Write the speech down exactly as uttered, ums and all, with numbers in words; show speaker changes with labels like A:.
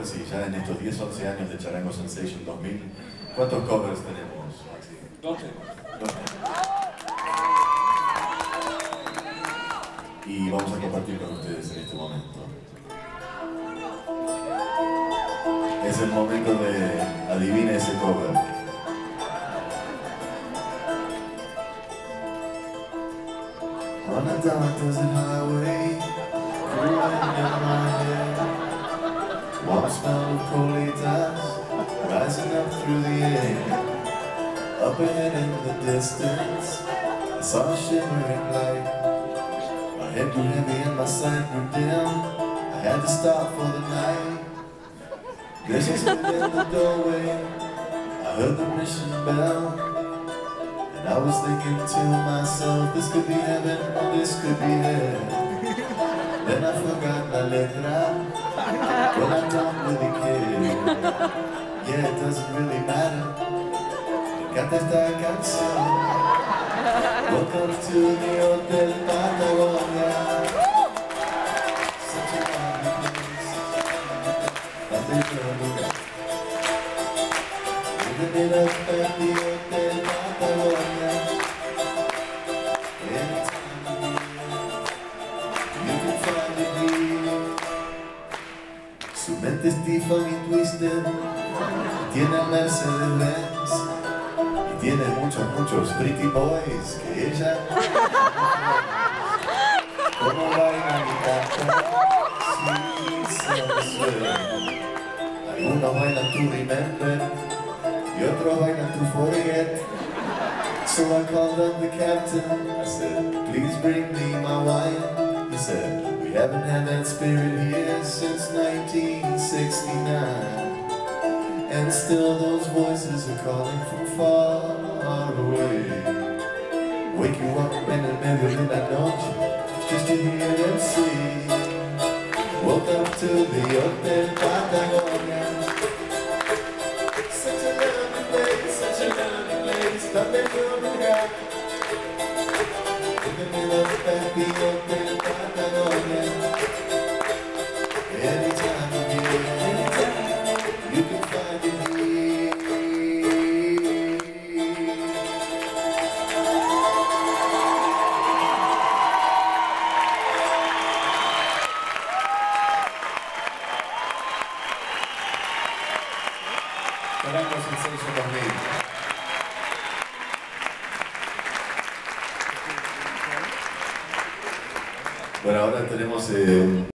A: covers y ya en estos diez, once años de Charango Sensation dos mil, ¿cuántos covers tenemos, Maxi?
B: doce.
A: Y vamos a compartir con ustedes en este momento. Es el momento de adivina ese cover. On a dark desert highway, cooling in my head, warm smell of colitas rising up through the air. Up ahead in the distance, I saw a shimmering light. My head grew heavy and my sight grew dim. I had to stop for the night. There she stood in the doorway, I heard the mission bell. And I was thinking to myself, this could be heaven or this could be hell. Then I forgot la letra, well I don't really care. Yeah, it doesn't really matter. Canta esta canción. Welcome to the Hotel Patagonia. Such a lovely place, lovely lugar. Living it up at the Hotel Patagonia. Anytime of year, you can find it here. Su mente es Tiffany Twisted, tiene a Mercedes-Benz. Tiene muchos, muchos pretty boys que ella como baila y canta sí, sensual. Algunos bailan to remember y otros bailan to forget. So I called up the captain, I said, please bring me my wine. He said, we haven't had that spirit here since nineteen sixty-nine. And still those voices are calling from far away. Wake you up in the middle of the night just to hear them sing. Welcome to the Hotel Patagonia. Such a lovely place, such a lovely place, lovely lugar. In the middle of the Hotel Patagonia. Anytime of year, you can find it here. Charango Sensation dos mil. Bueno, ahora tenemos... Eh,